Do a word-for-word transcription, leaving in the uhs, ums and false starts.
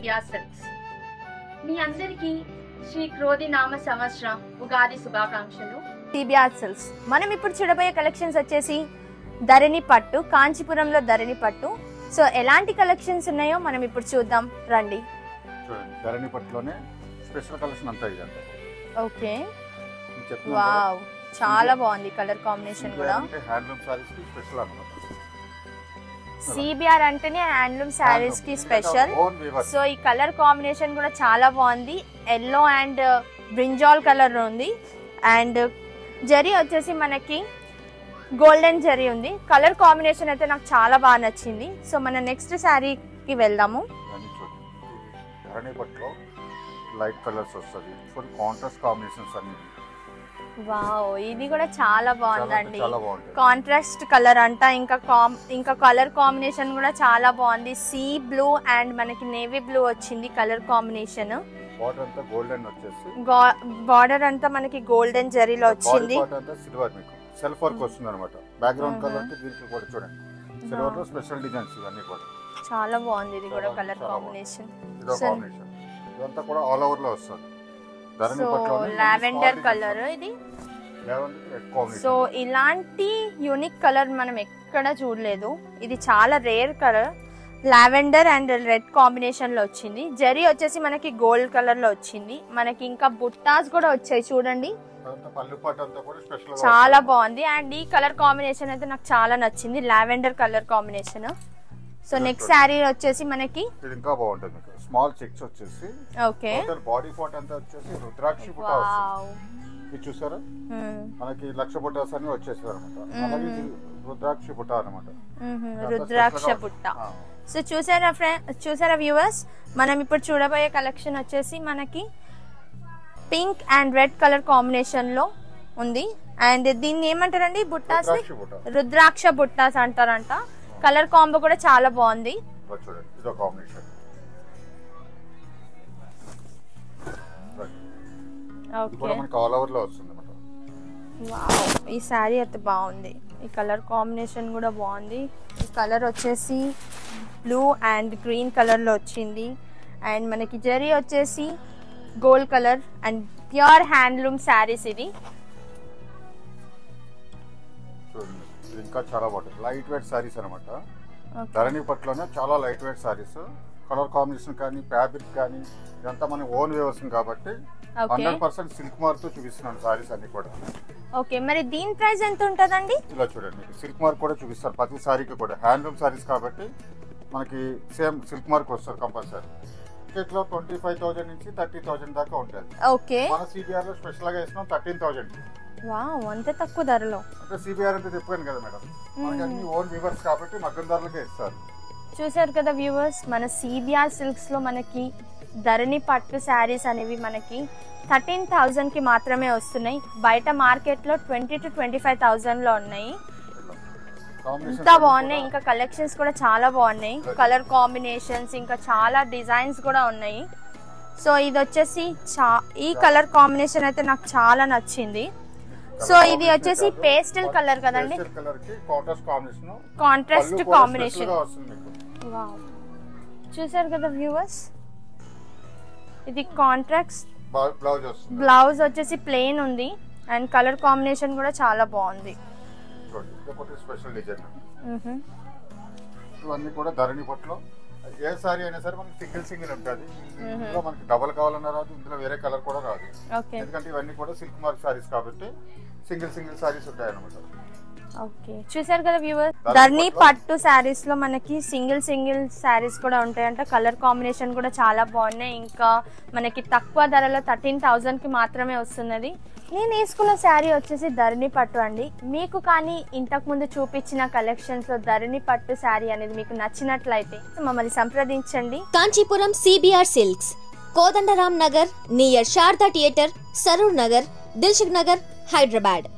CBR silks. మీ అందరికీ శ్రీ క్రోధి నామ సంవత్సరం ఉగాది శుభాకాంక్షలు. సిబిఆర్ సిల్క్స్ మనం ఇప్పుడు చూడబోయే కలెక్షన్స్ వచ్చేసి ధరణి పట్టు, కాంచీపురంలో ధరణి పట్టు. సో ఎలాంటి కలెక్షన్స్ ఉన్నాయో మనం ఇప్పుడు చూద్దాం రండి. ధరణి పట్టులోనే స్పెషల్ కలెక్షన్ అంతా ఇదంతా. ఓకే, వావ్, చాలా బాగుంది కలర్ కాంబినేషన్ కూడా. హ్యాండ్లూమ్ సారీస్ కి స్పెషల్ అన్నమాట. సిబిఆర్ అంటేనే హ్యాండ్లూమ్ సారీస్ కి స్పెషల్. సో ఈ కలర్ కాంబినేషన్ కూడా చాలా బాగుంది. ఎల్లో అండ్ బ్రింజాల్ కలర్ ఉంది. అండ్ జరీ వచ్చేసి మనకి గోల్డెన్ జరీ ఉంది. కలర్ కాంబినేషన్ అయితే నాకు చాలా బాగా నచ్చింది. సో మన నెక్స్ట్ శారీకి వెళ్దాము. లైట్ కలర్స్ వస్తుంది, ఫుల్ కాంట్రాస్ట్ కాంబినేషన్స్ అన్ని. వావ్, ఇది కూడా చాలా బాగుందండి. కాంట్రాస్ట్ కలర్ అంట. ఇంకా ఇంకా కలర్ కాంబినేషన్ కూడా చాలా బాగుంది. సీ బ్లూ అండ్ మనకి నేవీ బ్లూ వచ్చింది కలర్ కాంబినేషన్. బార్డర్ అంతా గోల్డెన్ వచ్చేసి బార్డర్ అంతా మనకి గోల్డెన్ జరీలో వచ్చింది. సిల్వర్ మీకు సెల్ఫ్ వర్క్ వస్తుంది అన్నమాట. బ్యాక్గ్రౌండ్ కలర్ కి దీనికి కూడా చూడండి, సిల్వర్ లో స్పెషల్ డిజైన్స్ ఇవన్నీ కూడా చాలా బాగుంది. ఇది కూడా కలర్ కాంబినేషన్. ఇదో కాంబినేషన్ ఇదంతా కూడా ఆల్ ఓవర్ లో వస్తుంది. సో లావెండర్ కలర్ ఇది. సో ఇలాంటి యూనిక్ కలర్ మనం ఎక్కడ చూడలేదు. ఇది చాలా rare colour. Lavender and red combination లో వచ్చింది. జరీ వచ్చేసి మనకి గోల్డ్ కలర్ లో వచ్చింది. మనకి ఇంకా బుట్టాస్ కూడా వచ్చాయి చూడండి, చాలా బాగుంది. అండ్ ఈ కలర్ కాంబినేషన్ అయితే నాకు చాలా నచ్చింది, lavender colour combination. So next sari వచ్చేసి మనకి ఇంకా బాగుంటుంది. స్మాల్ చెక్స్ వచ్చేసి ఓకే, బాడీ పార్ట్ అంతా వచ్చేసి రుద్రాక్షి బుట్ట వస్తుంది. ఇది చూసారా, మనకి లక్ష బుట్టాస్ అని వచ్చేసారు అన్నమాట. అలాగే రుద్రాక్షి బుట్ట అన్నమాట, రుద్రాక్ష బుట్ట. సో చూసారా ఫ్రెండ్, చూసారా వ్యూవర్స్, మనం ఇప్పుడు చూడబోయే కలెక్షన్ వచ్చేసి మనకి pink and red colour combination లో ఉంది. అండ్ దీన్ని ఏమంటారండి, బుట్టాస్, రుద్రాక్ష బుట్టాస్ అంటారంట. కలర్ కాంబో కూడా చాలా బాగుంది. ఈ శారీ అయితే బాగుంది. ఈ కలర్ కాంబినేషన్ కూడా బాగుంది. ఈ కలర్ వచ్చేసి బ్లూ అండ్ గ్రీన్ కలర్ లో వచ్చింది. అండ్ మనకి జరీ వచ్చేసి gold colour and pure handloom sarees. ఇది ఇంకా చాలా బాగుంటుంది. లైట్ వెయిట్ సారీస్ అనమాట. ధరణి పట్టులోనే చాలా light weight sarees. Colour combination కానీ ఫ్యాబ్రిక్ కానీ ఇదంతా మన ఓన్ వ్యవసాయం కాబట్టి హండ్రెడ్ పర్సెంట్ సిల్క్ మార్క్ తో చూపిస్తున్నాను సారీస్ అన్ని కూడా. ఓకే, మరి దీని ప్రైస్ ఎంత ఉంటుందండి? ఇలా చూడండి, సిల్క్ మార్క్ కూడా చూపిస్తారు ప్రతి సారీకి కూడా. హ్యాండ్లూమ్ సారీస్ కాబట్టి మనకి సేమ్ సిల్క్ మార్క్ వస్తుంది కంపల్సరీ. ఇట్లా ట్వంటీ ఫైవ్ థౌసండ్ నుంచి థర్టీ థౌసండ్ దాకా ఉంటుంది. ఓకే, మన సిబిఆర్ లో స్పెషల్ గా ఇస్తున్నాం థర్టీన్ థౌసండ్. వావ్, అంత తక్కువ ధరలో. అంటే సిబిఆర్ అంటే చెప్పాను కదా మేడం, మనకి అన్ని ఓన్ వ్యూవర్స్ కాబట్టి మగ్గం ధరలకే ఇస్తారు. చూసారు కదా వ్యూవర్స్, మన సిబిఆర్ సిల్క్స్ లో మనకి ధరణి పట్టు శారీస్ అనేవి మనకి థర్టీన్ థౌజండ్ కి మాత్రమే వస్తున్నాయి. బయట మార్కెట్ లో twenty two twenty five thousand లో ఉన్నాయి. ఇంత బాగున్నాయి. ఇంకా కలెక్షన్స్ కూడా చాలా బాగున్నాయి. కలర్ కాంబినేషన్స్ ఇంకా చాలా డిజైన్స్ కూడా ఉన్నాయి. సో ఇది వచ్చేసి ఈ కలర్ కాంబినేషన్ అయితే నాకు చాలా నచ్చింది. సో ఇది వచ్చేసి పేస్టల్ కలర్ కదండి, కాంట్రాస్ట్ కాంబినేషన్. చూసారు కదా వ్యూవర్స్, ఇది కాంట్రాస్ట్ బ్లౌజ్ వచ్చేసి ప్లెయిన్ ఉంది. అండ్ కలర్ కాంబినేషన్ కూడా చాలా బాగుంది. ఇవన్నీ కూడా ధరణి పట్టులో ఏ సారీ అయినా సరే మనకి సింగిల్ సింగిల్ ఉంటుంది. ఇందులో మనకి డబల్ కావాలన్నా రాదు, ఇందులో వేరే కలర్ కూడా రాదు. ఎందుకంటే ఇవన్నీ కూడా సిల్క్ మార్క్ సారీస్ కాబట్టి సింగిల్ సింగిల్ సారీస్ ఉంటాయి అన్నమాట. ఓకే, చూసారు కదా వ్యూవర్స్, ధరణి పట్టు శారీస్ లో మనకి సింగిల్ సింగిల్ శారీస్ కూడా ఉంటాయంట. కలర్ కాంబినేషన్ కూడా చాలా బాగున్నాయి. ఇంకా మనకి తక్కువ ధరలో థర్టీన్ థౌజండ్ కి మాత్రమే వస్తున్నది. నేను వేసుకున్న శారీ వచ్చేసి ధరణి పట్టు అండి. మీకు కానీ ఇంతకు ముందు చూపించిన కలెక్షన్స్ లో ధరణి పట్టు శారీ అనేది మీకు నచ్చినట్లయితే మమ్మల్ని సంప్రదించండి. Kanchipuram CBR silks, Kodandaram Nagar near Sharada theatre, Saroor Nagar, Dilsukh Nagar, Hyderabad.